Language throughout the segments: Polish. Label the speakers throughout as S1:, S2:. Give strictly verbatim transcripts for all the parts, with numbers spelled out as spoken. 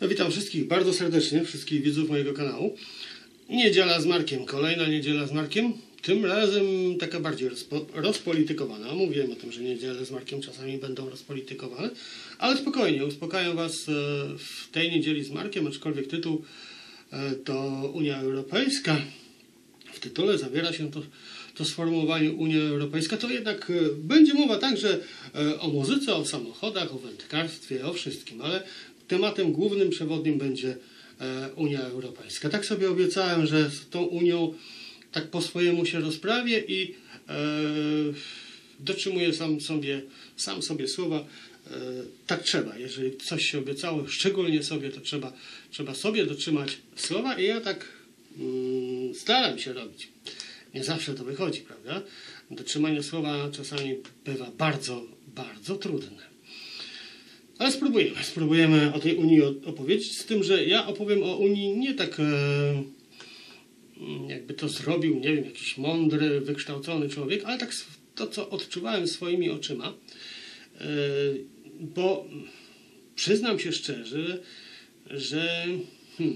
S1: No, witam wszystkich bardzo serdecznie, wszystkich widzów mojego kanału. Niedziela z Markiem, kolejna niedziela z Markiem. Tym razem taka bardziej rozpo, rozpolitykowana. Mówiłem o tym, że niedziele z Markiem czasami będą rozpolitykowane. Ale spokojnie, uspokajam Was w tej niedzieli z Markiem, aczkolwiek tytuł to Unia Europejska. W tytule zawiera się to, to sformułowanie Unia Europejska. To jednak będzie mowa także o muzyce, o samochodach, o wędkarstwie, o wszystkim. Ale tematem głównym, przewodnim będzie Unia Europejska. Tak sobie obiecałem, że z tą Unią tak po swojemu się rozprawię i e, dotrzymuję sam sobie, sam sobie słowa. E, tak trzeba. Jeżeli coś się obiecało, szczególnie sobie, to trzeba, trzeba sobie dotrzymać słowa i ja tak mm, staram się robić. Nie zawsze to wychodzi, prawda? Dotrzymanie słowa czasami bywa bardzo, bardzo trudne. Ale spróbujemy, spróbujemy o tej Unii opowiedzieć, z tym, że ja opowiem o Unii nie tak, e, jakby to zrobił, nie wiem, jakiś mądry, wykształcony człowiek, ale tak to, co odczuwałem swoimi oczyma, e, bo przyznam się szczerze, że hmm,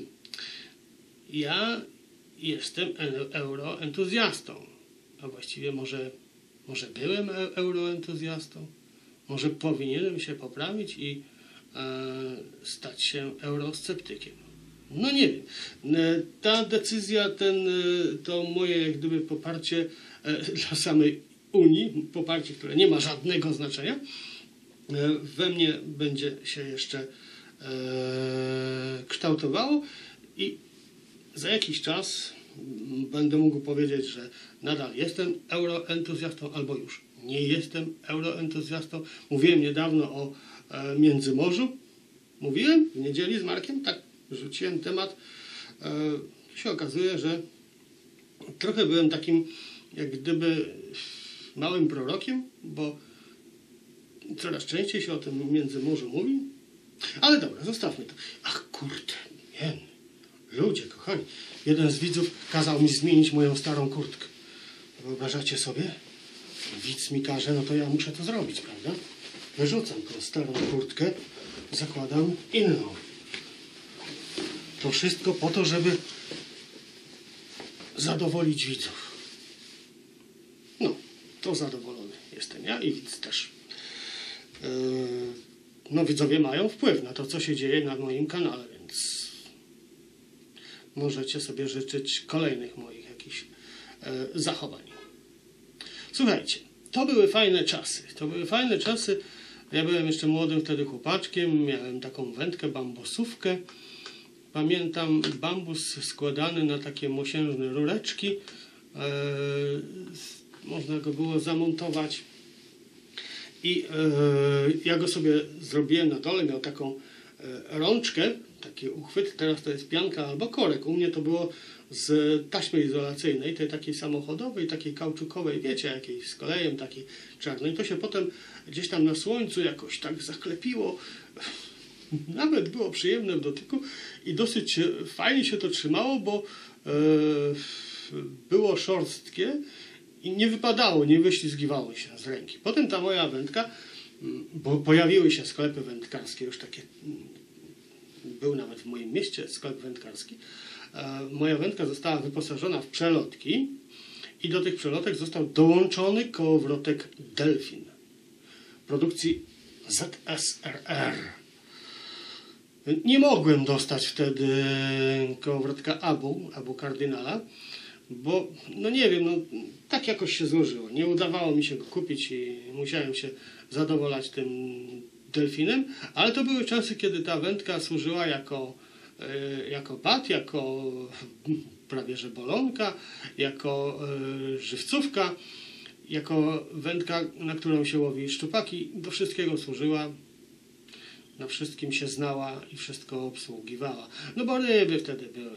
S1: ja jestem euroentuzjastą, a właściwie może, może byłem euroentuzjastą. Może powinienem się poprawić i e, stać się eurosceptykiem. No nie wiem. E, ta decyzja, ten, e, to moje jak gdyby poparcie e, dla samej Unii, poparcie, które nie ma żadnego znaczenia, e, we mnie będzie się jeszcze e, kształtowało i za jakiś czas będę mógł powiedzieć, że nadal jestem euroentuzjastą albo już nie jestem euroentuzjastą. Mówiłem niedawno o e, Międzymorzu. Mówiłem w niedzieli z Markiem, tak rzuciłem temat. E, się okazuje, że trochę byłem takim jak gdyby małym prorokiem, bo coraz częściej się o tym Międzymorzu mówi. Ale dobra, zostawmy to. Ach kurde, nie. Ludzie, kochani. Jeden z widzów kazał mi zmienić moją starą kurtkę. Wyobrażacie sobie? Widz mi każe, no to ja muszę to zrobić, prawda? Wyrzucam tą starą kurtkę, zakładam inną. To wszystko po to, żeby zadowolić widzów. No, to zadowolony jestem ja i widz też. Yy, no, widzowie mają wpływ na to, co się dzieje na moim kanale, więc możecie sobie życzyć kolejnych moich jakichś yy, zachowań. Słuchajcie, to były fajne czasy. To były fajne czasy. Ja byłem jeszcze młodym wtedy chłopaczkiem. Miałem taką wędkę, bambusówkę. Pamiętam bambus składany na takie mosiężne rureczki. Eee, można go było zamontować. I eee, ja go sobie zrobiłem na dole. Miał taką e, rączkę, taki uchwyt. Teraz to jest pianka albo korek. U mnie to było z taśmy izolacyjnej, tej takiej samochodowej, takiej kauczukowej, wiecie, jakiej z kolejem, takiej czarnej. To się potem gdzieś tam na słońcu jakoś tak zaklepiło. Nawet było przyjemne w dotyku i dosyć fajnie się to trzymało, bo e, było szorstkie i nie wypadało, nie wyślizgiwało się z ręki. Potem ta moja wędka, bo pojawiły się sklepy wędkarskie, już takie, był nawet w moim mieście sklep wędkarski. Moja wędka została wyposażona w przelotki i do tych przelotek został dołączony kołowrotek Delfin produkcji Z S R R. Nie mogłem dostać wtedy kołowrotka Abu, Abu Kardynala, bo no nie wiem, no tak jakoś się złożyło. Nie udawało mi się go kupić i musiałem się zadowalać tym Delfinem, ale to były czasy, kiedy ta wędka służyła jako jako bat, jako prawie że bolonka, jako y, żywcówka, jako wędka, na którą się łowi szczupaki. Do wszystkiego służyła, na wszystkim się znała i wszystko obsługiwała. No bo ryby wtedy były.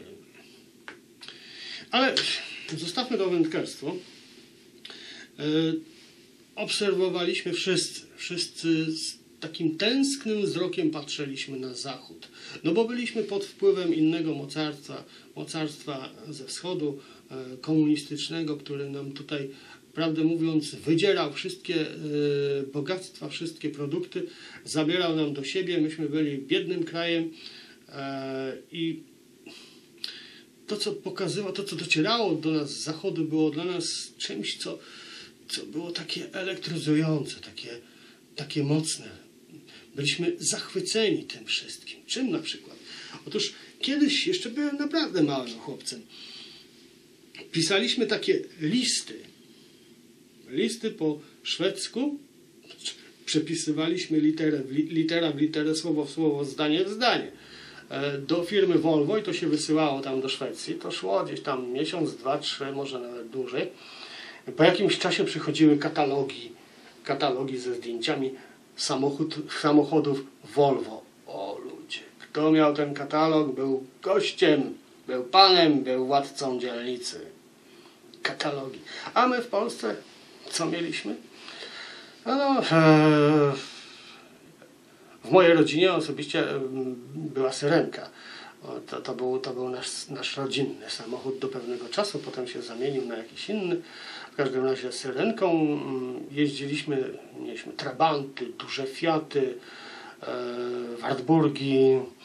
S1: Ale zostawmy to wędkarstwo. Y, obserwowaliśmy wszyscy, wszyscy z takim tęsknym wzrokiem patrzyliśmy na zachód. No bo byliśmy pod wpływem innego mocarstwa, mocarstwa ze wschodu, e, komunistycznego, który nam tutaj, prawdę mówiąc, wydzierał wszystkie e, bogactwa, wszystkie produkty, zabierał nam do siebie. Myśmy byli biednym krajem, I to, co pokazywało, to, co docierało do nas z zachodu, było dla nas czymś, co, co było takie elektryzujące, takie, takie mocne. Byliśmy zachwyceni tym wszystkim. Czym na przykład? Otóż kiedyś, jeszcze byłem naprawdę małym chłopcem, pisaliśmy takie listy. Listy po szwedzku. Przepisywaliśmy literę w li, litera w literę, słowo w słowo, zdanie w zdanie. Do firmy Volvo i to się wysyłało tam do Szwecji. To szło gdzieś tam miesiąc, dwa, trzy, może nawet dłużej. Po jakimś czasie przychodziły katalogi, katalogi ze zdjęciami samochód, samochodów Volvo. O ludzie, kto miał ten katalog, był gościem, był panem, był władcą dzielnicy. Katalogi. A my w Polsce co mieliśmy? No, e, w mojej rodzinie osobiście była Syrenka. To, to był, to był nasz, nasz rodzinny samochód do pewnego czasu, potem się zamienił na jakiś inny. W każdym razie Syrenką jeździliśmy, mieliśmy Trabanty, duże Fiaty, e, Wartburgi.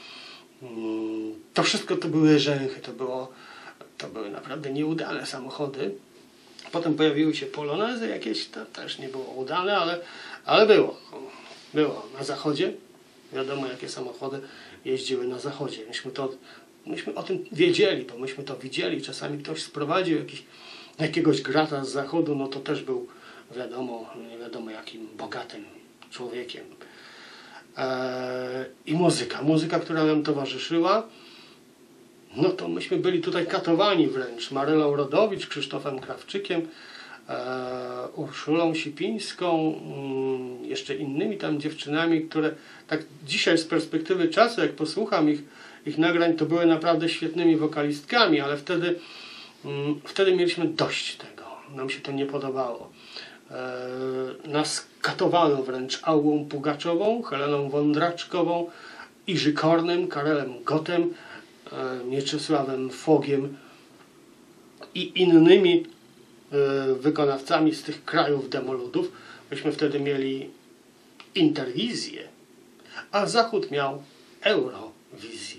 S1: To wszystko to były rzęchy, to, było, to były naprawdę nieudane samochody. Potem pojawiły się Polonezy jakieś, to też nie było udane, ale, ale było. Było na zachodzie. Wiadomo, jakie samochody jeździły na zachodzie. Myśmy, to, myśmy o tym wiedzieli, bo myśmy to widzieli. Czasami ktoś sprowadził jakiś, jakiegoś grata z zachodu, no to też był, wiadomo, nie wiadomo jakim bogatym człowiekiem. Eee, I muzyka. Muzyka, która nam towarzyszyła, no to myśmy byli tutaj katowani wręcz. Marylą Rodowicz, Krzysztofem Krawczykiem, e, Urszulą Sipińską, mm, jeszcze innymi tam dziewczynami, które tak dzisiaj z perspektywy czasu, jak posłucham ich, ich nagrań, to były naprawdę świetnymi wokalistkami, ale wtedy, mm, wtedy mieliśmy dość tego. Nam się to nie podobało. E, nas katowano wręcz Augą Pugaczową, Heleną Wądraczkową, Iży Kornem, Karelem Gotem, Mieczysławem Fogiem i innymi wykonawcami z tych krajów demoludów. Myśmy wtedy mieli interwizję, a Zachód miał eurowizję.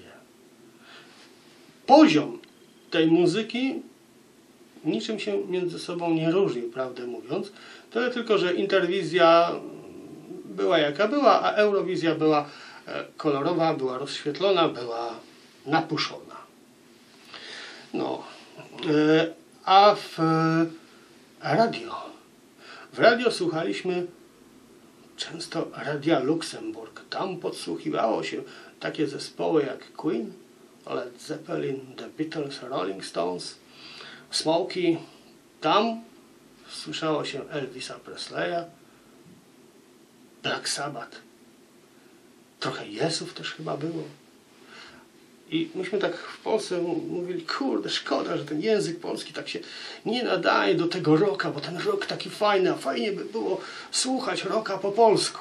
S1: Poziom tej muzyki niczym się między sobą nie różnił, prawdę mówiąc. Tyle tylko, że interwizja była jaka była, a eurowizja była kolorowa, była rozświetlona, była napuszona. No. A w radio. W radio słuchaliśmy często Radia Luksemburg. Tam podsłuchiwało się takie zespoły jak Queen, Led Zeppelin, The Beatles, Rolling Stones, Smokey. Tam słyszało się Elvisa Presleya, Black Sabbath. Trochę Yesów też chyba było. I myśmy tak w Polsce mówili, kurde, szkoda, że ten język polski tak się nie nadaje do tego rocka, bo ten rock taki fajny, a fajnie by było słuchać rocka po polsku.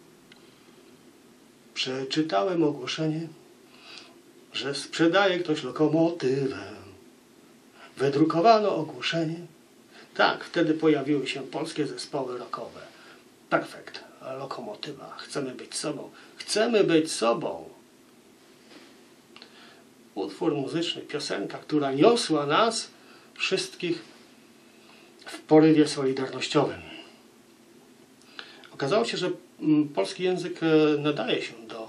S1: Przeczytałem ogłoszenie, że sprzedaje ktoś lokomotywę. Wydrukowano ogłoszenie. Tak, wtedy pojawiły się polskie zespoły rockowe. Perfekt, lokomotywa. Chcemy być sobą. Chcemy być sobą. Utwór muzyczny, piosenka, która niosła nas wszystkich w porywie solidarnościowym. Okazało się, że polski język nadaje się do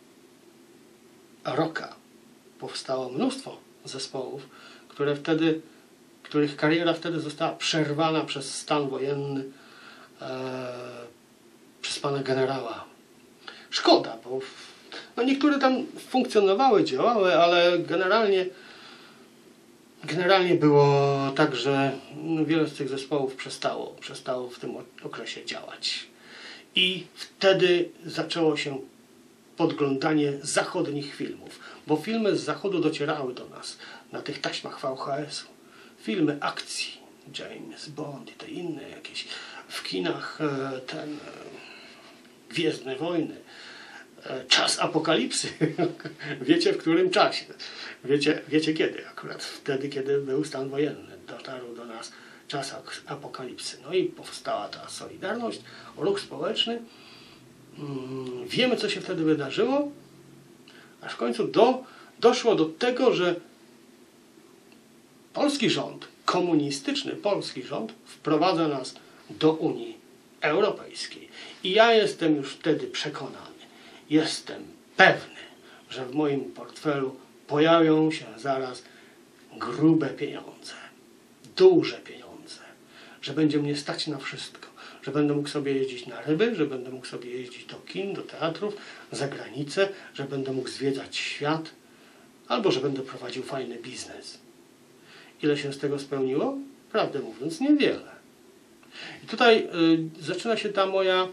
S1: rocka. Powstało mnóstwo zespołów, które wtedy, których kariera wtedy została przerwana przez stan wojenny, e, przez pana generała. Szkoda, bo no niektóre tam funkcjonowały, działały, ale generalnie generalnie było tak, że wiele z tych zespołów przestało, przestało w tym okresie działać. I wtedy zaczęło się podglądanie zachodnich filmów, bo filmy z zachodu docierały do nas na tych taśmach V H S-u. Filmy akcji, James Bond i te inne jakieś, w kinach ten Gwiezdne Wojny, Czas apokalipsy. Wiecie w którym czasie? Wiecie, wiecie kiedy? Akurat wtedy, kiedy był stan wojenny. Dotarł do nas czas apokalipsy. No i powstała ta Solidarność, ruch społeczny. Wiemy, co się wtedy wydarzyło. Aż w końcu do, doszło do tego, że polski rząd, komunistyczny polski rząd wprowadza nas do Unii Europejskiej. I ja jestem już wtedy przekonany, jestem pewny, że w moim portfelu pojawią się zaraz grube pieniądze, duże pieniądze, że będzie mnie stać na wszystko, że będę mógł sobie jeździć na ryby, że będę mógł sobie jeździć do kin, do teatrów, za granicę, że będę mógł zwiedzać świat, albo że będę prowadził fajny biznes. Ile się z tego spełniło? Prawdę mówiąc, niewiele. I tutaj y, zaczyna się ta moja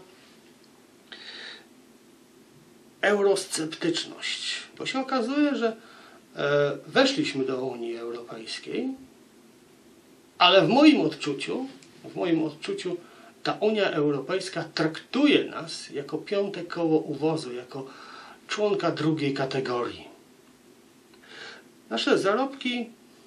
S1: eurosceptyczność, bo się okazuje, że e, weszliśmy do Unii Europejskiej, ale w moim odczuciu, w moim odczuciu ta Unia Europejska traktuje nas jako piąte koło u wozu, jako członka drugiej kategorii. Nasze zarobki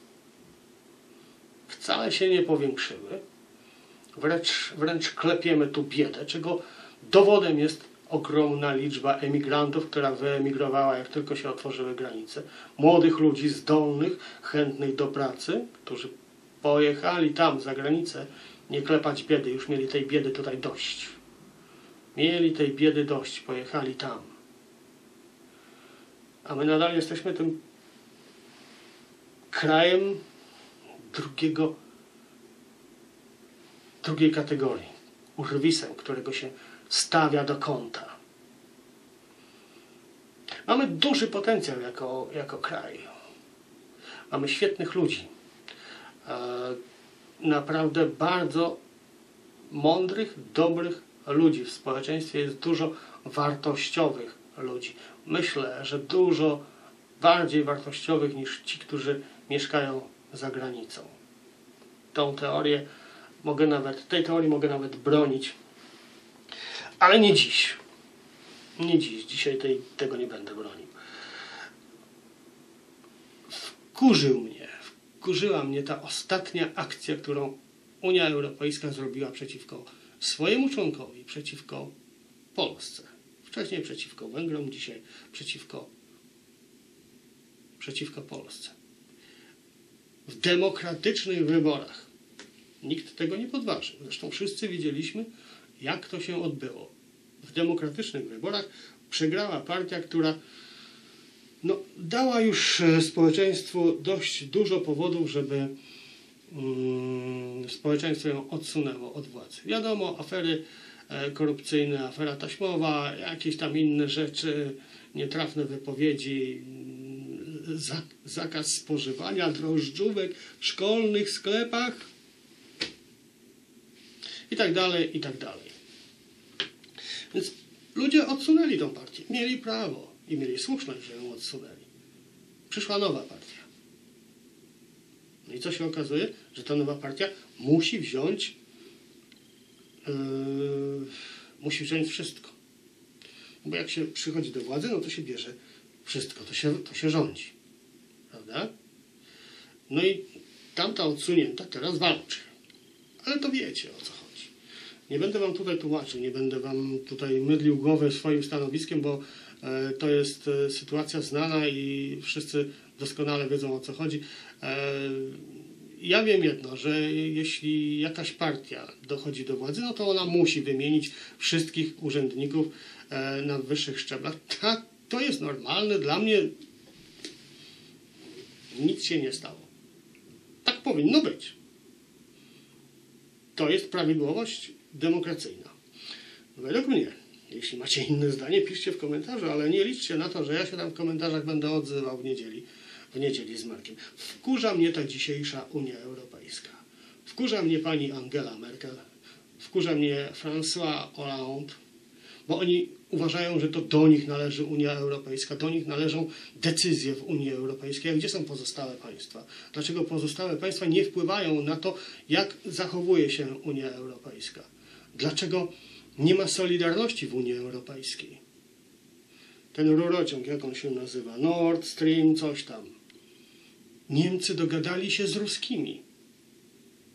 S1: wcale się nie powiększyły, wręcz, wręcz klepiemy tu biedę, czego dowodem jest ogromna liczba emigrantów, która wyemigrowała, jak tylko się otworzyły granice. Młodych ludzi zdolnych, chętnych do pracy, którzy pojechali tam za granicę, nie klepać biedy, już mieli tej biedy tutaj dość. Mieli tej biedy dość, pojechali tam. A my nadal jesteśmy tym krajem drugiego, drugiej kategorii, urwisem, którego się stawia do kąta. Mamy duży potencjał jako, jako kraj. Mamy świetnych ludzi. E, naprawdę bardzo mądrych, dobrych ludzi. W społeczeństwie jest dużo wartościowych ludzi. Myślę, że dużo bardziej wartościowych niż ci, którzy mieszkają za granicą. Tą teorię mogę nawet, tej teorii mogę nawet bronić. Ale nie dziś. Nie dziś. Dzisiaj tej, tego nie będę bronił. Wkurzył mnie, wkurzyła mnie ta ostatnia akcja, którą Unia Europejska zrobiła przeciwko swojemu członkowi, przeciwko Polsce. Wcześniej przeciwko Węgrom, dzisiaj przeciwko, przeciwko Polsce. W demokratycznych wyborach. Nikt tego nie podważył. Zresztą wszyscy widzieliśmy, jak to się odbyło. W demokratycznych wyborach przegrała partia, która no, dała już społeczeństwu dość dużo powodów, żeby um, społeczeństwo ją odsunęło od władzy. Wiadomo, afery e, korupcyjne, afera taśmowa, jakieś tam inne rzeczy, nietrafne wypowiedzi, za, zakaz spożywania drożdżówek w szkolnych sklepach i tak dalej, i tak dalej. Więc ludzie odsunęli tą partię. Mieli prawo i mieli słuszność, że ją odsunęli. Przyszła nowa partia. No i co się okazuje? Że ta nowa partia musi wziąć yy, musi wziąć wszystko. Bo jak się przychodzi do władzy, no to się bierze wszystko. To się, to się rządzi. Prawda? No i tamta odsunięta teraz walczy. Ale to wiecie, o co chodzi. Nie będę wam tutaj tłumaczył, nie będę wam tutaj mydlił głowę swoim stanowiskiem, bo e, to jest e, sytuacja znana i wszyscy doskonale wiedzą, o co chodzi. E, ja wiem jedno, że jeśli jakaś partia dochodzi do władzy, no to ona musi wymienić wszystkich urzędników e, na wyższych szczeblach. Ta, to jest normalne, dla mnie nic się nie stało. Tak powinno być. To jest prawidłowość demokracyjna. Według mnie. Jeśli macie inne zdanie, piszcie w komentarzu, ale nie liczcie na to, że ja się tam w komentarzach będę odzywał w niedzieli, w niedzieli z Markiem. Wkurza mnie ta dzisiejsza Unia Europejska. Wkurza mnie pani Angela Merkel. Wkurza mnie François Hollande, bo oni uważają, że to do nich należy Unia Europejska, do nich należą decyzje w Unii Europejskiej. A gdzie są pozostałe państwa? Dlaczego pozostałe państwa nie wpływają na to, jak zachowuje się Unia Europejska? Dlaczego nie ma solidarności w Unii Europejskiej? Ten rurociąg, jak on się nazywa? Nord Stream, coś tam. Niemcy dogadali się z ruskimi.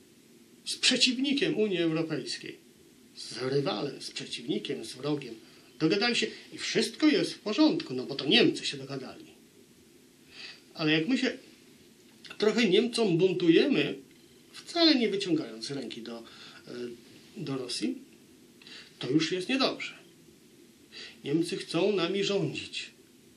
S1: Z przeciwnikiem Unii Europejskiej. Z rywalem, z przeciwnikiem, z wrogiem Dogadali się i wszystko jest w porządku, no bo to Niemcy się dogadali. Ale jak my się trochę Niemcom buntujemy, wcale nie wyciągając ręki do, do Rosji, to już jest niedobrze. Niemcy chcą nami rządzić.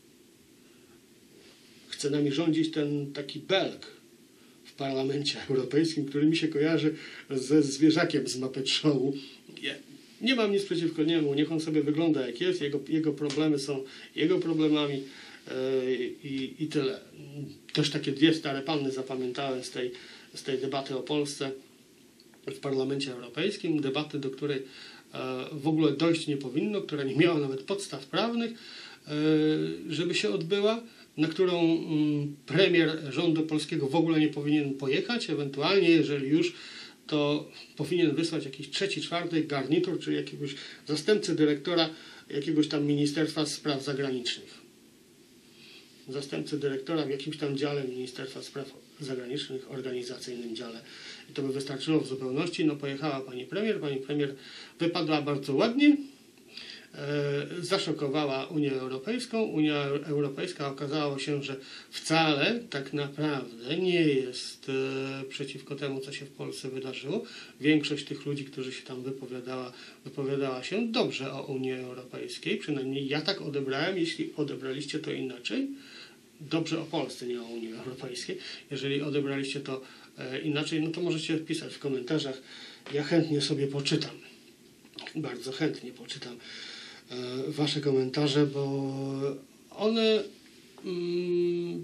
S1: Chce nami rządzić ten taki Belg w Parlamencie Europejskim, który mi się kojarzy ze zwierzakiem z Muppet Showu. Nie, nie mam nic przeciwko niemu, niech on sobie wygląda jak jest, jego, jego problemy są jego problemami yy, i, i tyle. Też takie dwie stare panny zapamiętałem z tej, z tej debaty o Polsce w Parlamencie Europejskim, debaty, do której yy, w ogóle dojść nie powinno, która nie miała nawet podstaw prawnych, yy, żeby się odbyła, na którą premier rządu polskiego w ogóle nie powinien pojechać, ewentualnie jeżeli już, to powinien wysłać jakiś trzeci, czwarty garnitur, czy jakiegoś zastępcę dyrektora jakiegoś tam Ministerstwa Spraw Zagranicznych. Zastępcę dyrektora w jakimś tam dziale Ministerstwa Spraw Zagranicznych, organizacyjnym dziale. I to by wystarczyło w zupełności. No pojechała pani premier, pani premier wypadła bardzo ładnie, zaszokowała Unię Europejską. Unia Europejska okazało się, że wcale tak naprawdę nie jest e, przeciwko temu, co się w Polsce wydarzyło. Większość tych ludzi, którzy się tam wypowiadała, wypowiadała się dobrze o Unii Europejskiej. Przynajmniej ja tak odebrałem. Jeśli odebraliście to inaczej, dobrze o Polsce, nie o Unii Europejskiej. Jeżeli odebraliście to e, inaczej, no to możecie pisać w komentarzach. Ja chętnie sobie poczytam. Bardzo chętnie poczytam wasze komentarze, bo one mm,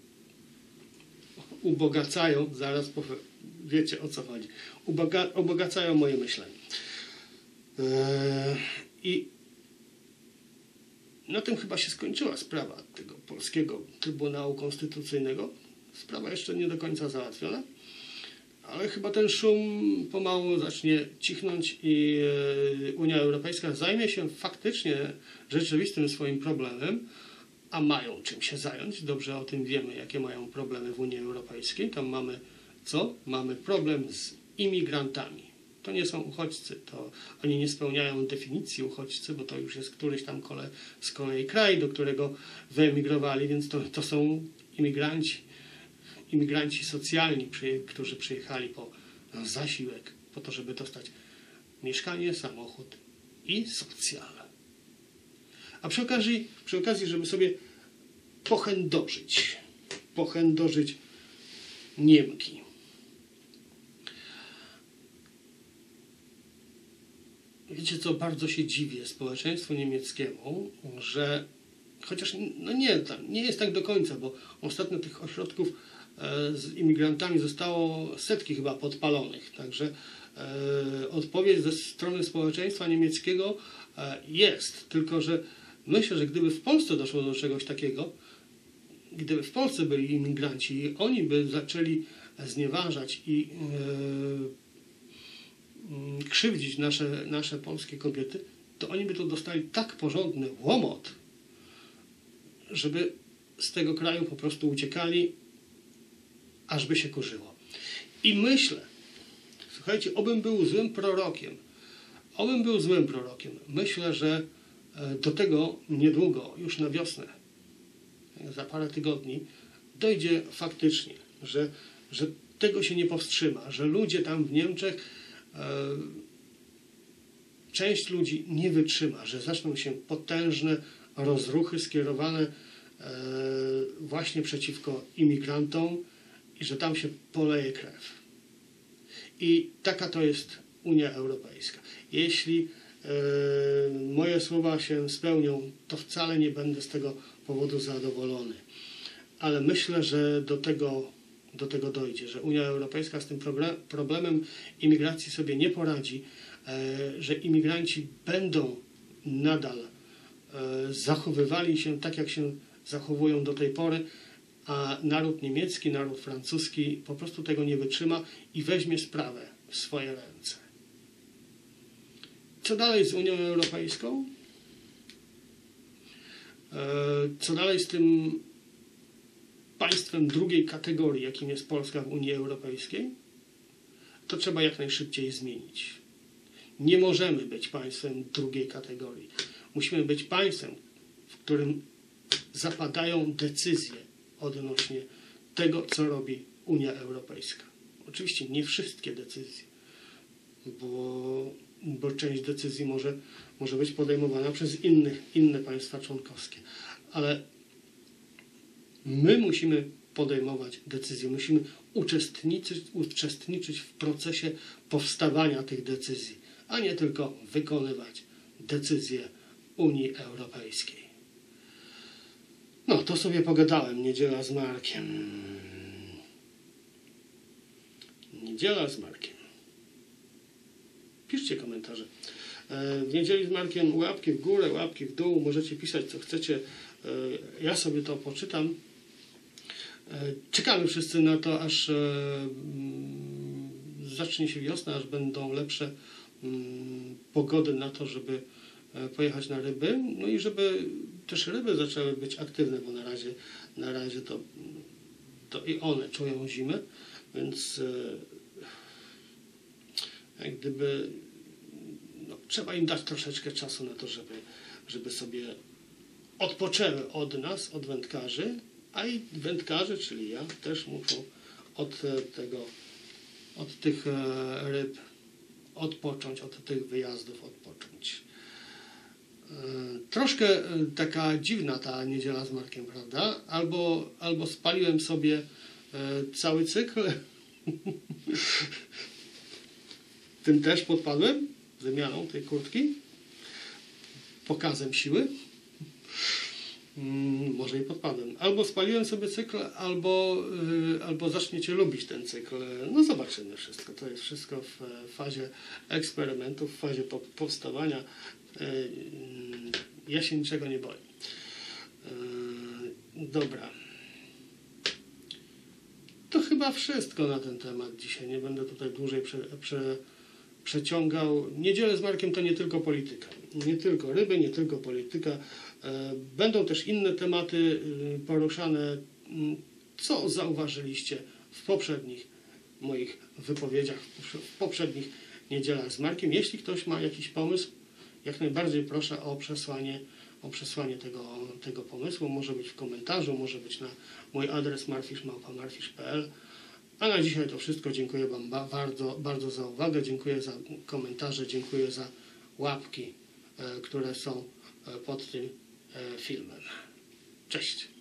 S1: ubogacają, zaraz powiem, wiecie o co chodzi, Uboga, ubogacają moje myślenie. Eee, I na tym chyba się skończyła sprawa tego polskiego Trybunału Konstytucyjnego. Sprawa jeszcze nie do końca załatwiona, ale chyba ten szum pomału zacznie cichnąć i Unia Europejska zajmie się faktycznie rzeczywistym swoim problemem, a mają czym się zająć. Dobrze o tym wiemy, jakie mają problemy w Unii Europejskiej. Tam mamy co? Mamy problem z imigrantami. To nie są uchodźcy, to oni nie spełniają definicji uchodźcy, bo to już jest któryś tam kole, z kolei kraj, do którego wyemigrowali, więc to, to są imigranci. Imigranci socjalni, którzy przyjechali po zasiłek, po to, żeby dostać mieszkanie, samochód i socjal. A przy okazji, przy okazji, żeby sobie pochędożyć, pochędożyć Niemki. Wiecie co, bardzo się dziwię społeczeństwu niemieckiemu, że chociaż no nie, nie jest tak do końca, bo ostatnio tych ośrodków z imigrantami zostało setki chyba podpalonych. Także e, odpowiedź ze strony społeczeństwa niemieckiego e, jest. Tylko że myślę, że gdyby w Polsce doszło do czegoś takiego, gdyby w Polsce byli imigranci i oni by zaczęli znieważać i e, krzywdzić nasze, nasze polskie kobiety, to oni by tu dostali tak porządny łomot, żeby z tego kraju po prostu uciekali, aż by się kurzyło. I myślę, słuchajcie, obym był złym prorokiem, obym był złym prorokiem, myślę, że do tego niedługo, już na wiosnę, za parę tygodni, dojdzie faktycznie, że, że tego się nie powstrzyma, że ludzie tam w Niemczech, e, część ludzi nie wytrzyma, że zaczną się potężne rozruchy skierowane e, właśnie przeciwko imigrantom, i że tam się poleje krew. I taka to jest Unia Europejska. Jeśli e, moje słowa się spełnią, to wcale nie będę z tego powodu zadowolony. Ale myślę, że do tego, do tego dojdzie, że Unia Europejska z tym problemem imigracji sobie nie poradzi, e, że imigranci będą nadal e, zachowywali się tak, jak się zachowują do tej pory, a naród niemiecki, naród francuski po prostu tego nie wytrzyma i weźmie sprawę w swoje ręce. Co dalej z Unią Europejską? Co dalej z tym państwem drugiej kategorii, jakim jest Polska w Unii Europejskiej? To trzeba jak najszybciej zmienić. Nie możemy być państwem drugiej kategorii. Musimy być państwem, w którym zapadają decyzje odnośnie tego, co robi Unia Europejska. Oczywiście nie wszystkie decyzje, bo, bo część decyzji może, może być podejmowana przez innych, inne państwa członkowskie, ale my musimy podejmować decyzje, musimy uczestniczyć, uczestniczyć w procesie powstawania tych decyzji, a nie tylko wykonywać decyzje Unii Europejskiej. No, to sobie pogadałem. Niedziela z Markiem. Niedziela z Markiem. Piszcie komentarze. W niedzieli z Markiem łapki w górę, łapki w dół. Możecie pisać, co chcecie. Ja sobie to poczytam. Czekamy wszyscy na to, aż zacznie się wiosna, aż będą lepsze pogody na to, żeby pojechać na ryby. No i żeby też ryby zaczęły być aktywne, bo na razie, na razie to, to i one czują zimę, więc jak gdyby no, trzeba im dać troszeczkę czasu na to, żeby, żeby sobie odpoczęły od nas, od wędkarzy, a i wędkarze, czyli ja, też muszą od tego, od tych ryb odpocząć, od tych wyjazdów odpocząć. Troszkę taka dziwna ta niedziela z Markiem, prawda? Albo, albo spaliłem sobie cały cykl, tym też podpadłem, wymianą tej kurtki, pokazem siły. Może i podpadłem. Albo spaliłem sobie cykl, albo, albo zaczniecie lubić ten cykl. No zobaczymy wszystko. To jest wszystko w fazie eksperymentów, w fazie powstawania. Ja się niczego nie boję. Dobra. To chyba wszystko na ten temat dzisiaj. Nie będę tutaj dłużej prze, prze, przeciągał. Niedzielę z Markiem to nie tylko polityka. Nie tylko ryby, nie tylko polityka. Będą też inne tematy poruszane, co zauważyliście w poprzednich moich wypowiedziach, w poprzednich niedzielach z Markiem. Jeśli ktoś ma jakiś pomysł, jak najbardziej proszę o przesłanie, o przesłanie tego, tego pomysłu. Może być w komentarzu, może być na mój adres marfisz małpa marfisz kropka p l. A na dzisiaj to wszystko. Dziękuję Wam bardzo, bardzo za uwagę. Dziękuję za komentarze, dziękuję za łapki, które są pod tym filmem. Cześć!